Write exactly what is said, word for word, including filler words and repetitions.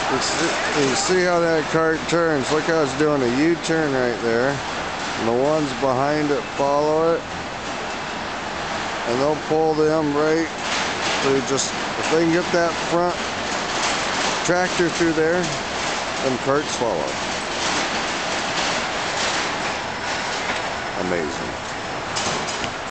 You see, you see how that cart turns. Look how it's doing a U-turn right there. And the ones behind it follow it. And they'll pull them right through. Just, if they can get that front tractor through there, them carts follow. Amazing.